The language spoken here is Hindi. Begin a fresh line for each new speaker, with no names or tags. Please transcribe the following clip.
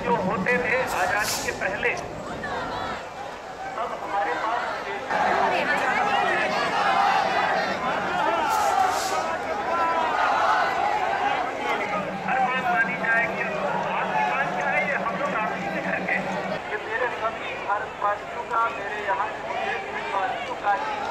जो होते थे आजादी के पहले, अब हमारे पास हर बात मानी जाएगी। आपकी बात क्या है, ये हम लोग आपसी के घर के, ये मेरे सभी भारतवासियों का, मेरे यहाँ के वासियों का ही